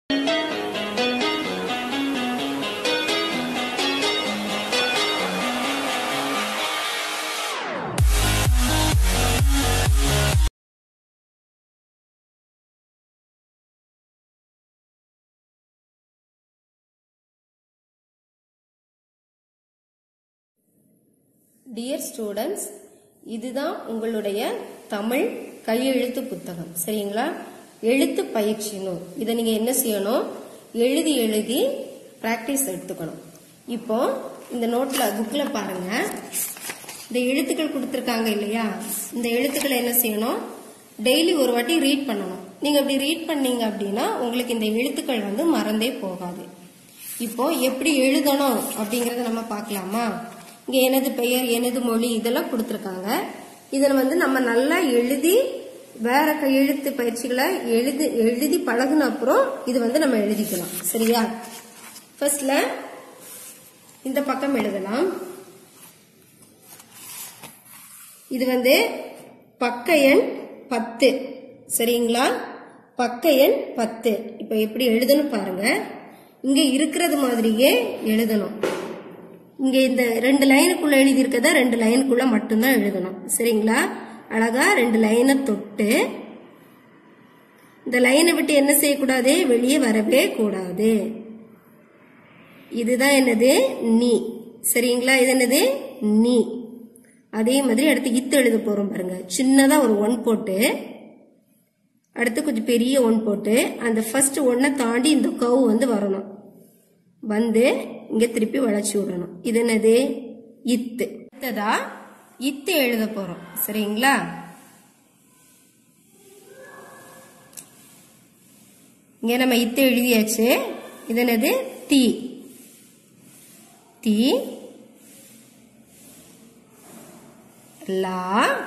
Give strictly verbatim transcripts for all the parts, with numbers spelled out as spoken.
Dear students, இதுதான் உங்களுடைய தமிழ் கையெழுத்து புத்தகம். சரிங்களா? எழுத்து பயிற்சி நூல். இதை நீங்க என்ன செய்யணும்? எழுதி எழுதி பிராக்டிஸ் எடுத்துக்கணும். இப்போ இந்த நோட்ல புக்ல பாருங்க, இந்த எழுத்துக்கள் கொடுத்துருக்காங்க இல்லையா? இந்த எழுத்துக்களை என்ன செய்யணும்? டெய்லி ஒரு வாட்டி ரீட் பண்ணணும். நீங்க அப்படி ரீட் பண்ணீங்க அப்படின்னா உங்களுக்கு இந்த எழுத்துக்கள் வந்து மறந்தே போகாது. இப்போ எப்படி எழுதணும் அப்படிங்கறத நம்ம பார்க்கலாமா? இங்க எனது பெயர், எனது மொழி இதெல்லாம் கொடுத்துருக்காங்க. இதில் வந்து நம்ம நல்லா எழுதி வேற கையெழுத்து பயிற்சிகளை எழுதி எழுதி பழகுன அப்புறம் இது வந்து நம்ம எழுதிக்கலாம். சரியா? ஃபர்ஸ்ட்ல இந்த பக்கம் எழுதலாம். இது வந்து பக்க எண் பத்து. சரிங்களா? பக்க எண் பத்து. இப்ப எப்படி எழுதணும் பாருங்க. இங்க இருக்கிறது மாதிரியே எழுதணும். இங்க இந்த ரெண்டு லைனுக்குள்ள எழுதி இருக்கத ரெண்டு லைனுக்குள்ள மட்டும்தான் எழுதணும். சரிங்களா? அழகா ரெண்டு லைனை தொட்டு இந்த லைனை விட்டு என்ன செய்யக்கூடாது? வெளியே வரவே கூடாது. இதுதான் என்னது? நீ. சரிங்களா? இது என்னது? நீ. அதே மாதிரி அடுத்து இத்து எழுத போறோம் பாருங்க. சின்னதா ஒரு ஒன் போட்டு அடுத்து கொஞ்சம் பெரிய ஒன் போட்டு அந்த ஃபர்ஸ்ட் ஒன்னை தாண்டி இந்த கவ் வந்து வரணும். வந்து இங்க திருப்பி வளைச்சு விடணும். இது என்னது? இத்து. அடுத்ததா இத்து எழுத போறோம். சரிங்களா? இங்க நம்ம இத்து எழுதியாச்சு. இது என்னது? தீ. தீ லா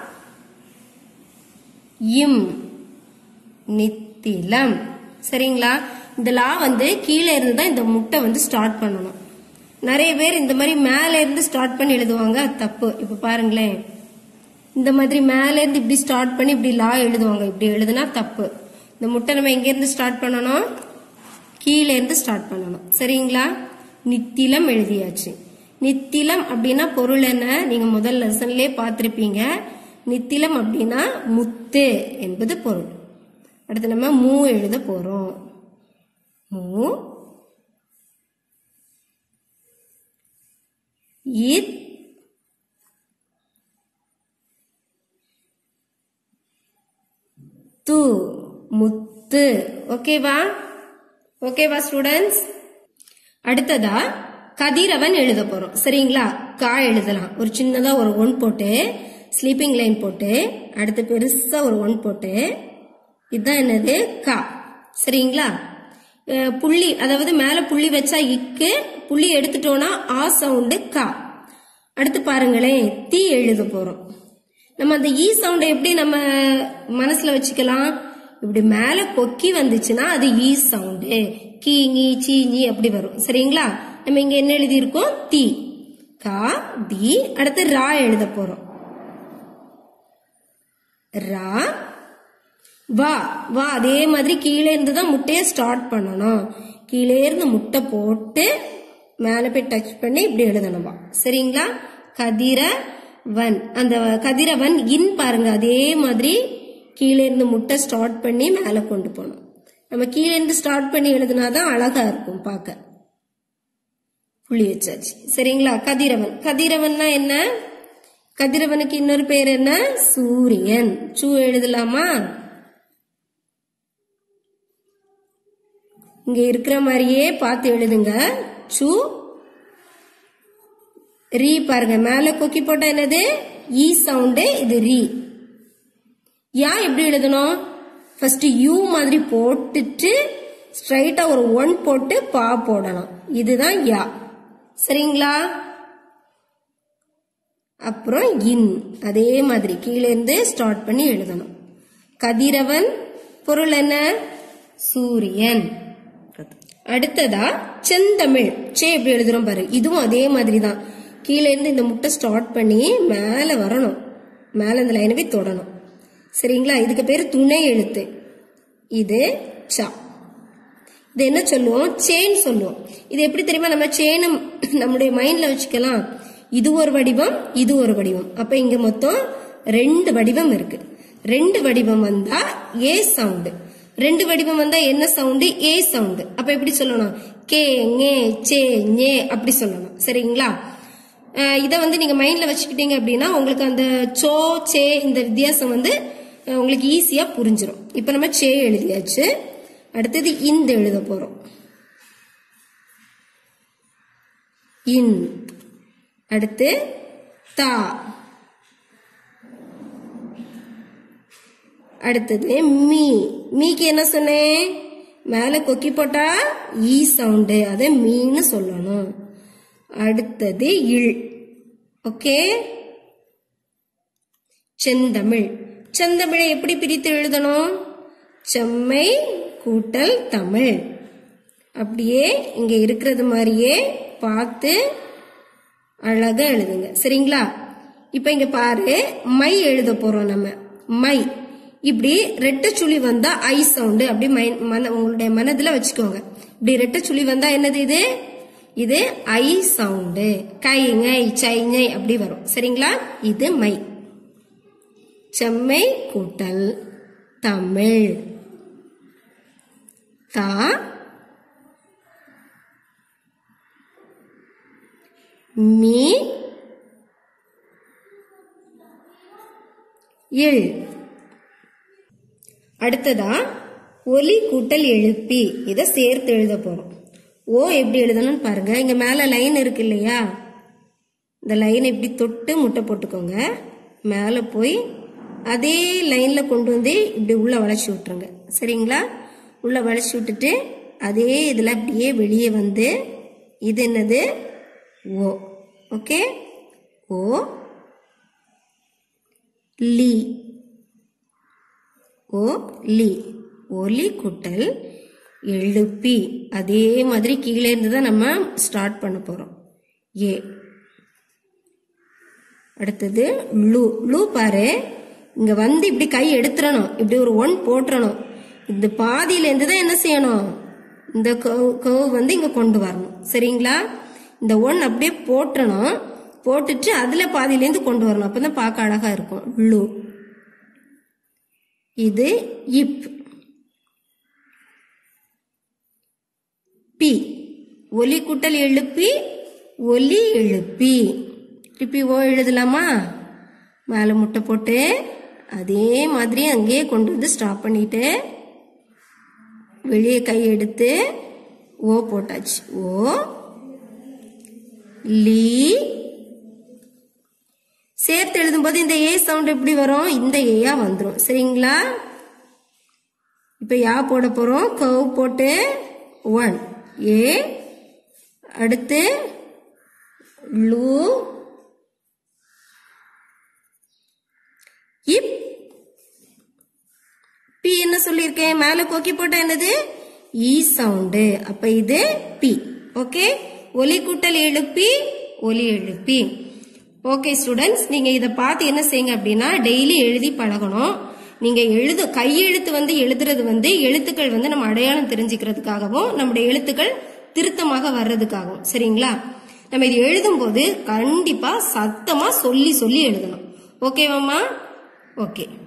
இம் நித்திலம். சரிங்களா? இந்த லா வந்து கீழே இருந்து தான் இந்த முட்டை வந்து ஸ்டார்ட் பண்ணணும். நிறைய பேர் இந்த மாதிரி மேல இருந்து ஸ்டார்ட் பண்ணி எழுதுவாங்க. அது தப்பு. இப்ப பாருங்களேன், இந்த மாதிரி மேல இருந்து இப்படி ஸ்டார்ட் பண்ணி இப்படி லா எழுதுவாங்க. இப்படி எழுதுனா தப்பு. இந்த முட்டை நம்ம எங்க இருந்து ஸ்டார்ட் பண்ணணும்? கீழே இருந்து ஸ்டார்ட் பண்ணணும். சரிங்களா? நித்திலம் எழுதியாச்சு. நித்திலம் அப்படின்னா பொருள் என்ன? நீங்க முதல் லெசன்லயே பார்த்திருப்பீங்க. நித்திலம் அப்படின்னா முத்து என்பது பொருள். அடுத்து நம்ம மூ எழுத போறோம். மூ இத் து முத்து. ஓகேவா? ஓகேவா ஸ்டூடெண்ட்ஸ்? அடுத்ததா கதிரவன் எழுத போறோம். சரிங்களா? கா எழுதலாம். ஒரு சின்னதா ஒரு ஒன் போட்டு ஸ்லீப்பிங் லைன் போட்டு அடுத்து பெருசா ஒரு ஒன் போட்டு இதுதான் என்னது? கா. சரிங்களா? புள்ளி, அதாவது மேல புள்ளி வச்சா இக்கு, புள்ளி எடுத்துட்டோம்னா ஆ சவுண்டு கா. அடுத்து பாருங்களேன், தீ எழுத போறோம். நம்ம அந்த ஈ சவுண்டை எப்படி நம்ம மனசுல வச்சுக்கலாம்? இப்படி மேல கொக்கி வந்துச்சுன்னா அது ஈ சவுண்டு. கீ நீ சீ நீ அப்படி வரும். சரிங்களா? நம்ம இங்க என்ன எழுதி இருக்கோம்? தீ. கா தி. அடுத்து ரா எழுத போறோம். ரா வா. வா அதே மாதிரி கீழே இருந்து தான் முட்டையை ஸ்டார்ட் பண்ணணும். கீழே இருந்து முட்டை போட்டு மேல போய் டச் பண்ணி இப்படி எழுதணும். வா. சரிங்களா? கதிரவன். அந்த கதிரவன் இன் பாருங்க. அதே மாதிரி கீழே இருந்து முட்டை ஸ்டார்ட் பண்ணி மேல கொண்டு போகணும். நம்ம கீழே இருந்து ஸ்டார்ட் பண்ணி எழுதினாதான் அழகா இருக்கும் பார்க்க. புள்ளி வச்சாச்சு. சரிங்களா? கதிரவன். கதிரவன்னா என்ன? கதிரவனுக்கு இன்னொரு பேர் என்ன? சூரியன். சூ எழுதலாமா? இங்க இருக்கிற மாதிரியே பார்த்து எழுதுங்க. சு ரீ பாருங்க. மேல கொக்கி போட்டா என்னது? ஈ சவுண்டு. இது ரீ. யா எப்படி எழுதணும்? ஃபர்ஸ்ட் யூ மாதிரி போட்டுட்டு ஸ்ட்ரைட்டா ஒரு ஒன் போட்டு பா போடணும். இதுதான் யா. சரிங்களா? அப்புறம் இன். அதே மாதிரி கீழே இருந்து ஸ்டார்ட் பண்ணி எழுதணும். கதிரவன் பொருள் என்ன? சூரியன். அடுத்ததா செந்தமிழ். சே எப்படி எழுதுறோம் பாரு. இதுவும் அதே மாதிரி தான். கீழே இருந்து இந்த முட்டை ஸ்டார்ட் பண்ணி மேல வரணும். மேல இந்த லைனை போய் தொடணும். சரிங்களா? இதுக்கு பேரு துணை எழுத்து. இது சா. இது என்ன சொல்லுவோம்? செயின் சொல்லுவோம். இது எப்படி தெரியுமா? நம்ம செயின் நம்முடைய மைண்ட்ல வச்சுக்கலாம். இது ஒரு வடிவம், இது ஒரு வடிவம். அப்ப இங்க மொத்தம் ரெண்டு வடிவம் இருக்கு. ரெண்டு வடிவம் வந்தா ஏ சவுண்ட், ரெண்டு வடிவம் வந்தா என்ன சவுண்ட்? ஏ சவுண்ட். அப்ப எப்படி சொல்லணும்? கே ஞே சே ஞே அப்படி சொல்லணும். சரிங்களா? இத வந்து நீங்க மைண்ட்ல வச்சுக்கிட்டீங்க அப்படின்னா உங்களுக்கு அந்த சோ சே இந்த வித்தியாசம் வந்து உங்களுக்கு ஈஸியா புரிஞ்சிடும். இப்ப நம்ம சே எழுதியாச்சு. அடுத்தது இந்த எழுத போறோம். இன். அடுத்து தா. அடுத்தது மீ. மீக்கு என்ன சொன்னேன்? மேல கொக்கி போட்டா ஈ சவுண்டு, அதை மீன்னு சொல்லணும். அடுத்தது இல். ஓகே. செந்தமிழ். செந்தமிழை எப்படி பிரித்து எழுதணும்? செம்மை கூட்டல் தமிழ். அப்படியே இங்க இருக்கிறது மாதிரியே பார்த்து அழகா எழுதுங்க. சரிங்களா? இப்ப இங்க பாரு, மை எழுத போறோம் நம்ம. மை இப்படி ரெட்டை சுழி வந்தா ஐ சவுண்டு. அப்படி உங்களுடைய மனதுல வச்சுக்கோங்க. இப்படி ரெட்டை சுழி வந்தா என்னது இது? இது ஐ சவுண்டு. கை ngை சை ngை அப்படி வரும். சரிங்களா? இது மை. செம்மை கூட்டல் தமிழ். தா மீ இல். அடுத்ததா ஒலி கூட்டல் எழுப்பி. இத சேர்த்து எழுத போறோம். ஓ எப்படி எழுதணும்னு பாருங்க. இங்க மேல லைன் இருக்கு இல்லையா? இந்த லைனை இப்படி தொட்டு முட்டை போட்டுக்கோங்க. மேல போய் அதே லைன்ல கொண்டு வந்து இப்படி உள்ள வளைச்சு விட்டுருங்க. சரிங்களா? உள்ள வளைச்சு விட்டுட்டு அதே இதுல அப்படியே வெளியே வந்து இது என்னது? ஓ. ஓகே. ஓ லி. ஓ லி. ஒலி கூட்டல் எழுப்பி. அதே மாதிரி கீழே இருந்து தான் நம்ம ஸ்டார்ட் பண்ண போறோம். ஏ. அடுத்தது லூ. லூ பாரு, இங்க வந்து இப்படி கை எடுத்துறணும். இப்படி ஒரு ஒன் போட்டுறணும். இந்த பாதியில இருந்து தான் என்ன செய்யணும்? இந்த கர்வ் வந்து இங்க கொண்டு வரணும். சரிங்களா? இந்த ஒன் அப்படியே போட்டுறணும். போட்டுட்டு அதுல பாதியில இருந்து கொண்டு வரணும். அப்பதான் பார்க்க அழகா இருக்கும். லூ. இது இப். பி. ஒலி கூட்டல் எழுப்பி. ஒலி எழுப்பி. திருப்பி ஓ எழுதலாமா? மேல முட்டை போட்டு அதே மாதிரி அங்கேயே கொண்டு வந்து ஸ்டாப் பண்ணிட்டு வெளியே கை எடுத்து ஓ போட்டாச்சு. ஓ லீ. சேர்த்து எழுதும்போது இந்த ஏ சவுண்ட் எப்படி வரும்? இந்த ஏயா வந்துடும். சரிங்களா? இப்ப யா போட போறோம். கர்வ் போட்டு ஒன் ஏ. அடுத்து லூ. இப். பி என்ன சொல்லியிருக்கேன்? மேல கோக்கி போட்டா என்னது? ஈ சவுண்டு. அப்ப இது பி. ஓகே. ஒலி கூட்டல் எழுப்பி. ஒலி எழுப்பி. ஓகே ஸ்டூடெண்ட்ஸ், நீங்க இதை பார்த்து என்ன செய்யுங்க அப்படின்னா டெய்லி எழுதி பழகணும். நீங்க எழுது கையெழுத்து வந்து எழுதுறது வந்து எழுத்துக்கள் வந்து நம்ம அடையாளம் தெரிஞ்சுக்கிறதுக்காகவும் நம்முடைய எழுத்துக்கள் திருத்தமாக வர்றதுக்காகவும். சரிங்களா? நம்ம இது எழுதும் போது கண்டிப்பா சத்தமா சொல்லி சொல்லி எழுதணும். ஓகேவாம்மா? ஓகே.